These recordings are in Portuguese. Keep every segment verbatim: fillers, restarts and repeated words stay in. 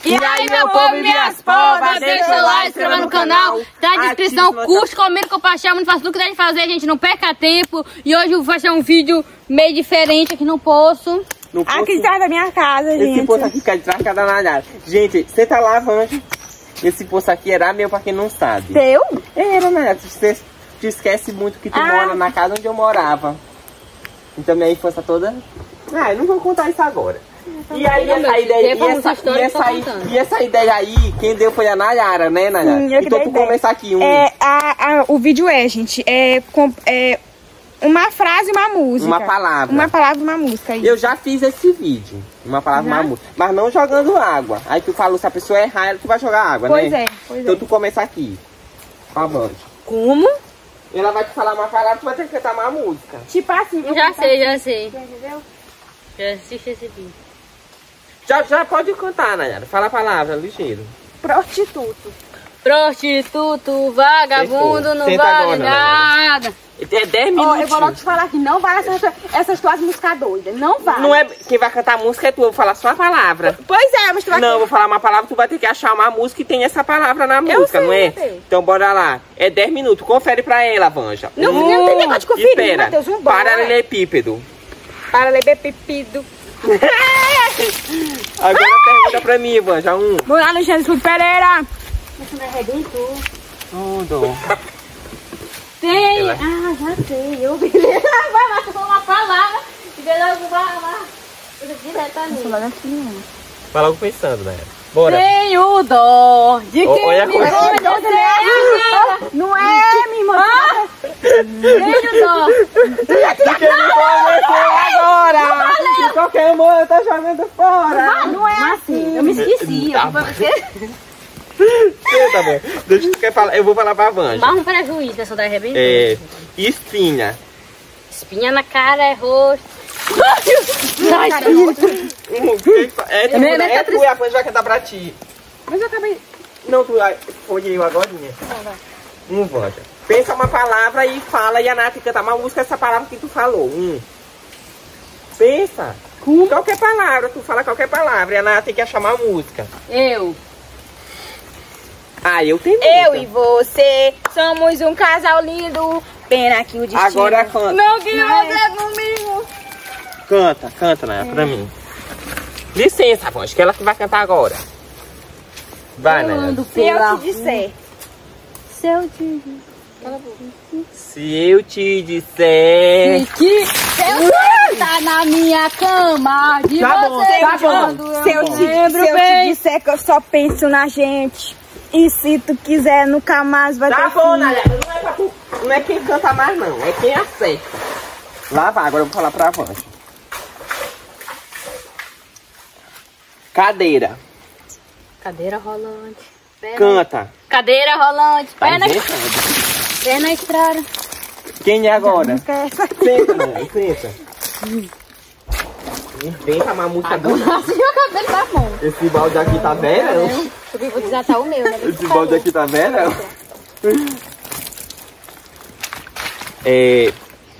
E aí, meu povo e minhas povas, deixa o like, se inscreva no canal, tá na descrição, curte, comenta, compartilha, muito fácil, tudo que deve fazer, gente, não perca tempo. E hoje eu vou fazer um vídeo meio diferente aqui no poço. No poço. Aqui atrás da minha casa, gente. Esse poço aqui fica de trás da Nayara. Gente, você tá lá, Vanja. Esse poço aqui era meu, pra quem não sabe. Teu? Era, Nayara. Você te esquece muito que tu ah. mora na casa onde eu morava. Então minha infância toda... Ah, eu não vou contar isso agora. E aí essa ideia, e essa, e, essa, e essa ideia aí, quem deu foi a Nayara, né, Nayara? Sim, eu então tu começar aqui um... É, a, a, o vídeo é, gente, é, com, é uma frase e uma música. Uma palavra. Uma palavra e uma música. Isso. Eu já fiz esse vídeo, uma palavra e uma música, mas não jogando água. Aí tu falou, se a pessoa errar, ela tu vai jogar água, pois né? É, pois então é. tu começa aqui, com a Vanja. Como? Ela vai te falar uma palavra, tu vai ter que cantar uma música. Tipo assim. Já sei, já sei. Já entendeu? Já assisti esse vídeo. Já, já pode cantar, Nayara. Fala a palavra, ligeiro. Prostituto. Prostituto, vagabundo, Senta. não Senta vale agora, nada. É dez minutos. Oh, eu vou logo te falar que não vale essas, essas tuas músicas doidas. Não vale. Não é quem vai cantar a música é tu, eu vou falar só a palavra. Pois é, mas tu vai... Não, eu vou falar uma palavra, tu vai ter que achar uma música e tem essa palavra na música, sei, não é? sei. Então bora lá. É dez minutos, confere pra ela, Vanja. Não, um, não tem negócio de conferir, espera. Matheus, um bora. Paralelepípedo. Paralelepípedo. Agora pergunta pra mim, Vanja. Um. Vamos lá no Jesus Pereira. Você me arrebentou. Tudo. Tem. Ela... Ah, já sei. Eu vi. Vai lá, você falou uma palavra. E daí logo vai lá. Diretamente. Vai logo pensando, né? Bora. Tenho dó de O, quem olha me a coisa. conhece. Não é, minha irmã. Ah, tenho dó. De quem me conheceu agora. De qualquer amor eu tô jogando fora. Ah, não é assim. Eu me esqueci. Tá Eu vou você. Tá bom. Deixa eu, quer falar. Eu vou falar pra Vanja. Mas um prejuízo dessa da arrebentou. É. Espinha. Espinha na cara é rosto. Ai, cara, Um, é, tu, minha é, tá é tu e a Vanja vai cantar pra ti. mas eu acabei... Não, tu foi eu agora. Um, Vanja. Pensa uma palavra e fala e a Nath canta uma música essa palavra que tu falou. Um. Pensa. Como? Qualquer palavra, tu fala qualquer palavra e a Nath tem que achar uma música. Eu. Ah, eu tenho Eu música. e você somos um casal lindo. Pena que o destino... Agora canta. Não que você é comigo. Canta, canta, né? Pra mim. Licença, Vanja, que ela que vai cantar agora. Vai, né? Se eu te disser... Se eu te Se eu te disser... que eu tá na minha cama de Tá bom, você tá bom. quando Se eu, te, lembro se eu bem. te disser que eu só penso na gente. E se tu quiser, nunca mais vai Tá ter bom, fim. Nayara, não é pra tu, não é quem canta mais não, é quem acerta. Lá vai, agora eu vou falar pra Vanja. Cadeira. Cadeira rolante. Perna, Canta. cadeira rolante. Tá Perna, inventando. perna estrada. Quem é agora? Essa- Senta, Nayara, senta. Inventa uma música do... Assim o cabelo tá bom. Esse balde aqui tá velho? Eu vou desatar o meu, né? Esse balde aqui tá velho? É...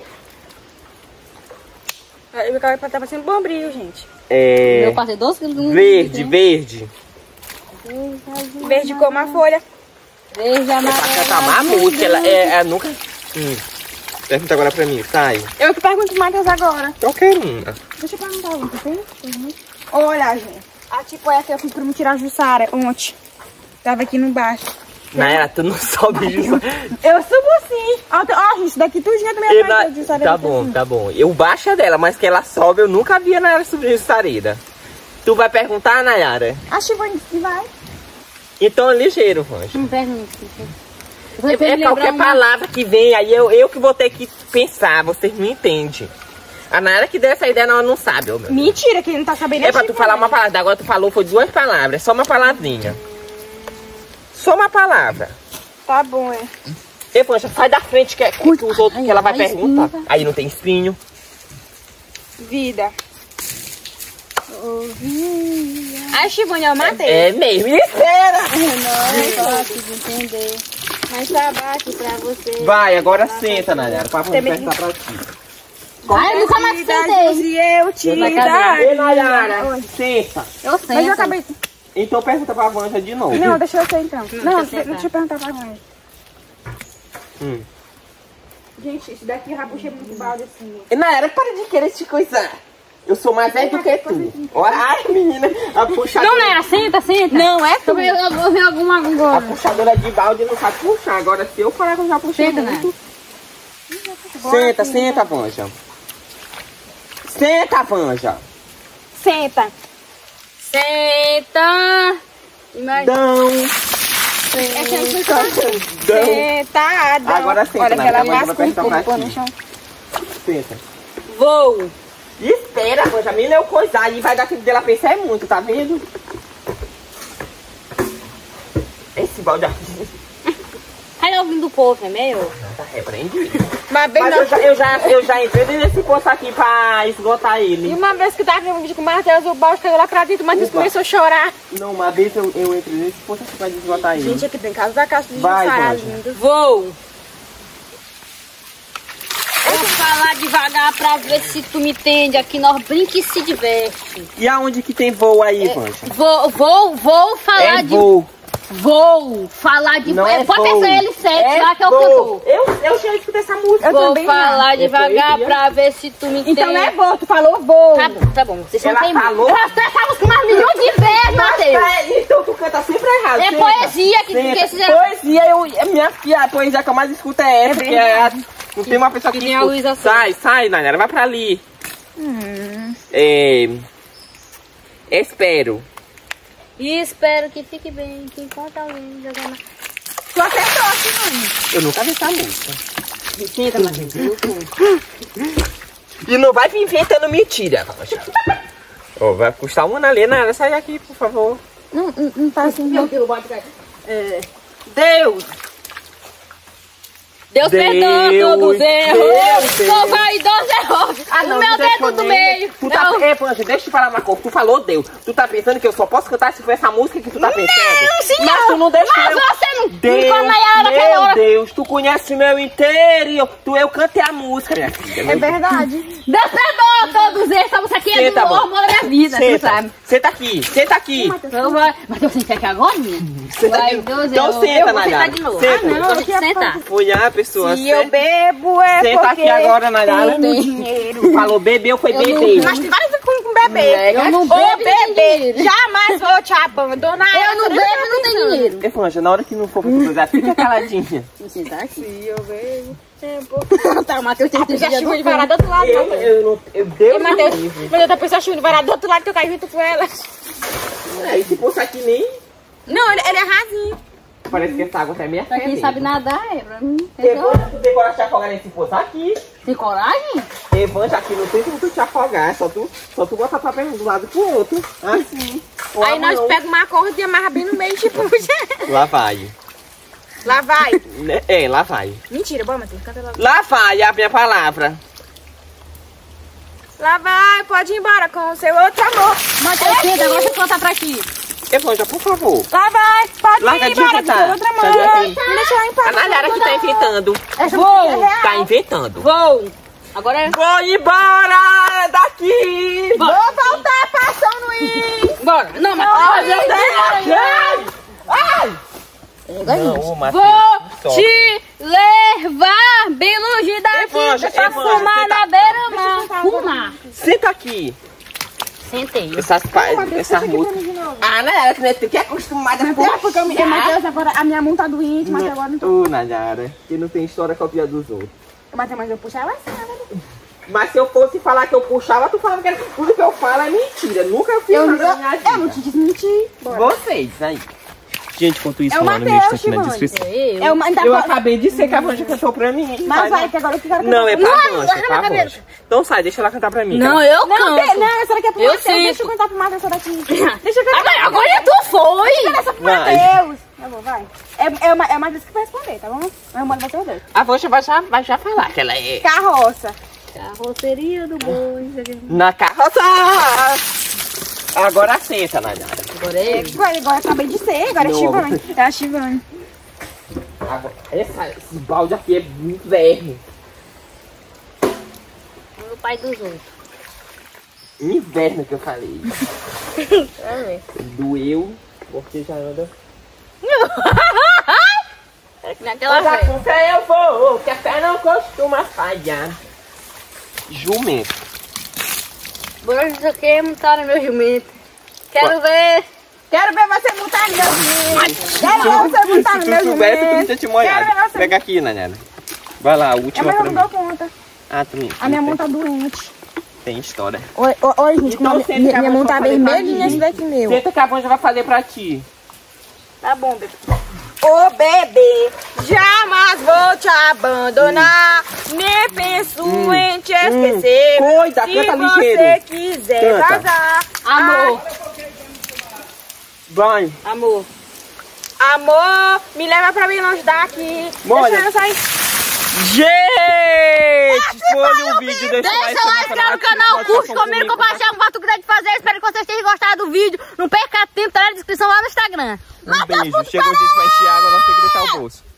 Meu cabelo tá parecendo bombril, gente. É... Eu passei doze quilos. Verde, verde. Verde como a folha. Verde, Pra amarelo. cantar uma música, ela é, é nunca... Hum. Pergunta agora pra mim, sai. Eu que pergunto pro Matheus agora. Qualquer uma. Deixa eu perguntar uma, tá vendo? Olha, gente. A tipo é que eu fui pra me tirar a Jussara ontem. Tava aqui no baixo. Nayara, tu não sobe disso. Eu subo assim. Ó, ó, isso daqui tudinho também E é na- mais de Jussara. Tá bom, tá bom. Eu baixo é dela, mas que ela sobe, eu nunca vi a Nayara subir de sareda. Tu vai perguntar, Nayara? A Chiva vai. Então é ligeiro, Vanja. Não pergunta. É, é qualquer palavra que vem, aí eu, eu que vou ter que pensar, vocês não entendem. A Nayara que deu essa ideia, ela não sabe, ô meu. Mentira, que ele não tá sabendo. É pra tu falar uma palavra, agora tu falou, foi duas palavras, é só uma palavrinha. Só uma palavra. Tá bom, é. E, Vanja, sai da frente que, é, que os outros ai, que ela vai ai, perguntar. espinho. Aí não tem espinho. Vida. Ai, Chivone, eu matei. É mesmo, isso era. Não, é fácil de entender. Mas trabalho pra você. Vai, agora senta, Nayara, pra você perguntar pra ti. Ai, nunca mais sentei. E eu te Eu na cadeira. Ei, dar. Nayara, senta. Eu sento. Mas eu acabei... Então pergunta pra Vanja de novo. Não, deixa eu ser então. Não, Não, deixa eu deixa eu perguntar pra Vanja. Hum. Gente, isso daqui eu já puxei muito balde assim. Na era, para de querer te coisar. Eu sou mais velho do que tu. Olha, ai, menina, a puxadora... Não, Nera, senta, senta. Não, é tu. Eu vou ver alguma A agora. puxadora de balde não sabe puxar. Agora, se eu falar que eu já puxei Senta, muito... Senta, senta, Vanja. Senta, Vanja. Senta. Senta. Imagina. Dão. Dão. Sentada. Agora senta, Olha que Nara, ela a Vanja vai lascou um perguntar pra pouco no ti. chão. Senta. Vou. Espera, Vanja, a menina eu coisar aí, vai dar tempo dela pensar é muito, tá vendo? Esse balde aqui Cadê o vinho do povo, é meu? tá repreendido. Mas bem Mas não. eu já, eu, já, eu já entrei nesse poço aqui pra esgotar E ele. uma vez que tava no vídeo com o Matheus, o balde caiu lá pra dentro, o Matheus Opa. começou a chorar. Não, uma vez eu, eu entrei nesse poço aqui pra esgotar ele. Gente, aqui tem casa da casa de Vai, Jussara, Vanja. lindo. Vou. Vou falar devagar pra ver se tu me entende. Aqui nós brinca e se diverte. E aonde que tem voo aí, Vanja? Vou, vou, vou falar É de... voo. Vou falar de... Não é Pode voo. ser L sete, É lá que é o voo. cantor. Eu, eu já escutei essa música. Eu Vou também falar Eu devagar tô pra ver se tu me entende. Então não é voo, tu falou voo. Tá, tá bom, vocês Ela não têm... falou- Eu já sei essa música umas milhões de vezes, Matheus. É, então tu canta sempre errado. É senta. poesia que Senta. que fizeram. Poesia, eu, é minha filha, a poesia que eu mais escuto é essa, que é a- não tem uma pessoa que, Que tem a escuta. Luísa Sonza. Sai, sai, Nainara, vai pra ali. Hum. É, espero. E espero que fique bem, que encontre alguém jogando... Tu acertou aqui, mãe. Eu nunca vi essa música. Senta, Matheus. E não vai vir inventando mentira. Ó, vai custar uma na Nainara, sai daqui, por favor. Não, não, não tá assim, não. É, Deus. Deus, Deus, perdoa todos os erros. Deus, Sou vaidoso erros. Ah, o não, meu não dedo respondeu. do meio. Tu tá, Não. é, Vanja, deixa eu te falar uma coisa. Tu falou Deus. Tu tá pensando que eu só posso cantar se for essa música que tu tá pensando? Não, senhor. Mas tu não deixa Mas eu... você não Deus, ficou na hora, aquela meu hora. Deus, tu conhece o meu interior. Tu, eu cantei a música, minha filha. É verdade. Deus perdoa todos os erros. Essa música aqui é Senta, do amor. hormônio da minha vida, tu Senta, sabe. senta aqui, senta aqui. Então vai. Mas eu sentei aqui agora, minha? Senta Vai, aqui. Deus, Então eu, senta, eu vou sentar Nayara. de novo. Senta. Ah, não, deixa eu sentar. Foi a pessoa Se eu certa. bebo é Senta porque aqui agora, Nayara. tenho dinheiro. Tu falou bebeu, foi Eu não- beber. Mas tem várias com, com bebê. Eu não Ô, bebo e tenho bebê, dinheiro. jamais vou te abandonar. Eu não bebo e não tenho dinheiro. É, Vanja, na hora que não for pra tu coisar, fica caladinha. Vou sentar aqui. Se eu bebo é porque... Tá, o Matheus tem que Já dia chegou do de varar do outro lado, Eu, Matheus. eu não... Eu, Deus Ei, me Matheus, livre. mas outra pessoa chegou de varar do outro lado que eu caí junto com ela. É, esse poço aqui nem... Não, ele, ele é rasinho. Parece que essa água tá meio Pra quem sabe nadar, é pra mim. Evanja, Entendeu? tu tem coragem de te afogar nesse poço aqui. Tem coragem? Evanja, aqui não tem como tu te afogar. É só tu, só tu botar tua perna do lado pro outro. Assim. Com a Aí nós mão. pegamos uma corda e amarra bem no meio, tipo... Lá vai. Lá vai. Né? É, lá vai. Mentira, bora, Matheus, canta logo. Lá vai a minha palavra. Lá vai, pode ir embora com o seu outro amor. Matheus, senta, agora deixa eu contar pra ti. Evanja, por favor. Lá vai, pode Larga ir de embora com o inventar. seu outro Sai amor. daqui. Não deixa eu em paz. A Nayara que tá inventando. Essa Vou. música é real. Tá inventando. Vou. Agora é... Vou embora daqui. Bora. Vou voltar pra São Luís. Bora. Não, mas... Ai, meu Deus. Ai. Não, ô, Matheus. Vou te levar bem longe daqui. Evanja, pra Evanja, fumar senta- na beira-mar. Fumar. Senta aqui. Sentei. Essas, pa... essas músicas. Ah, Nayara, tu é- tu que é acostumada a É porque eu me Matheus, agora a minha mão tá doente, mas agora não tô. Ô, Nayara, que não tem história copia dos outros. Matheus, mas eu puxo ela assim, né? Mas se eu fosse falar que eu puxava, tu falava que era- tudo que eu falo é mentira. Nunca fiz Eu, nada eu, na minha vida. eu não te desmenti. Bora. Vocês, aí. Gente, enquanto isso, É o lá no Matheus, vídeo, tá aqui na Simone. descrição. Eu. Eu, ainda Eu po- acabei de ser que a Vanja cantou pra mim. Mas Vai, vai, não. que agora eu quero Não, é pra Não, Vanja, agarra é na pra cabeça. Vanja. Então sai, deixa ela cantar pra mim. Não, tá? eu Não, canto. de, não, essa daqui é pro Eu Matheus. sinto. Deixa eu contar pro Matheus essa daqui. Deixa eu cantar. Agora, agora tu foi. Essa pro Vai. Matheus. Tá bom, vai. É, é, uma, é o Matheus que vai responder, tá bom? Eu mando vocês dois. A Vanja vai já, vai já falar que ela é Carroça. Carroceria do boi. na carroça. Agora senta, Nayara. Agora é eu. Agora, agora eu acabei de ser, agora é Não. Chivane. É a Chivane. Agora, essa, esse balde aqui é muito inverno. O pai dos outros. Inverno que eu falei. Doeu, porque já anda. Naquela Mas a vez. com fé eu vou, que a fé não costuma falhar. Jumento. Bora isso aqui montar no meu jumento. Quero ver. Quero ver você montar no meu jumento. Quero ver você montar no Se meu tu soubesse, tu não jumento. tinha te molhado. Quero ver você- Pega aqui, Nayara. Vai lá, a última Mas eu pra não mim. dou conta. Ah, tu A minha mão tá doente. tem história. Oi, oi, oi, gente, Então, como a senta minha, que a minha mãe mão tá vai fazer pra vermelhinha mim. esse daqui meu. Senta que a Vanja vai fazer pra ti. Tá bom, bebê. Ô, bebê, jamais vou te abandonar. Nem penso Hum. em te esquecer. Cuida, Se canta você ligeiro. quiser Canta. vazar. Amor. Vai. Amor. Amor, me leva pra bem longe daqui. Bora. Deixa eu sair. Gente, foi o vídeo. Deixa o Deixa o like, inscreve no canal, curte, comenta, compartilha, compartilha o que der de fazer. Espero que vocês tenham gostado do vídeo. Não perca tempo, tá na descrição lá no Instagram. Um beijo. Chegou o dia de encher água, nós temos que deixar o bolso.